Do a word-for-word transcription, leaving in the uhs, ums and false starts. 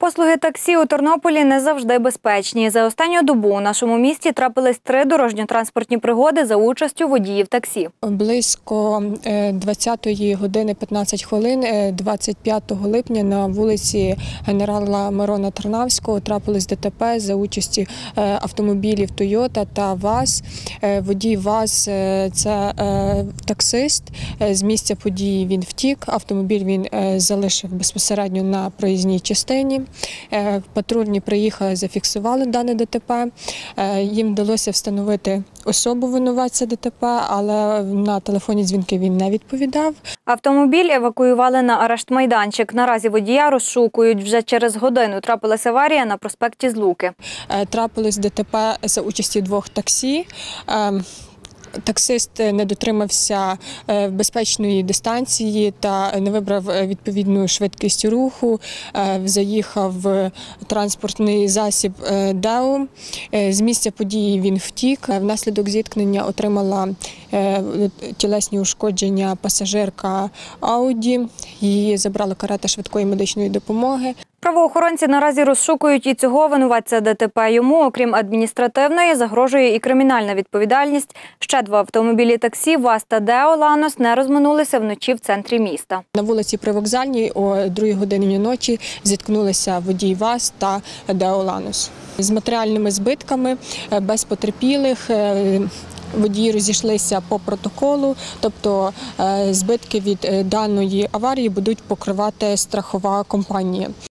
Послуги таксі у Тернополі не завжди безпечні. За останню добу у нашому місті трапились три дорожньо-транспортні пригоди за участю водіїв таксі. Близько двадцятої години п'ятнадцять хвилин двадцять п'ятого липня на вулиці генерала Мирона Тарнавського трапилось ДТП за участі автомобілів «Тойота» та ВАЗ. Водій ВАЗ – це таксист. З місця події він втік. Автомобіль він залишив безпосередньо на проїзній частині. Патрульні приїхали, зафіксували дане ДТП. Їм вдалося встановити особу винуватця ДТП, але на телефонні дзвінки він не відповідав. Автомобіль евакуювали на арешт-майданчик. Наразі водія розшукують. Вже через годину трапилася аварія на проспекті Злуки. Трапилось ДТП за участі двох таксі. Таксист не дотримався безпечної дистанції та не вибрав відповідну швидкість руху, заїхав в транспортний засіб ДЕО. З місця події він втік. Внаслідок зіткнення отримала тілесні ушкодження пасажирка Ауді. Її забрала карета швидкої медичної допомоги. Правоохоронці наразі розшукують і цього винуватця ДТП. Йому, окрім адміністративної, загрожує і кримінальна відповідальність. Ще два автомобілі таксі ВАЗ та ДЕО «Ланос» не розминулися вночі в центрі міста. На вулиці Привокзальній о другій годині ночі зіткнулися водій ВАЗ та ДЕО «Ланос». З матеріальними збитками, без потерпілих, водії розійшлися по протоколу, тобто збитки від даної аварії будуть покривати страхова компанія.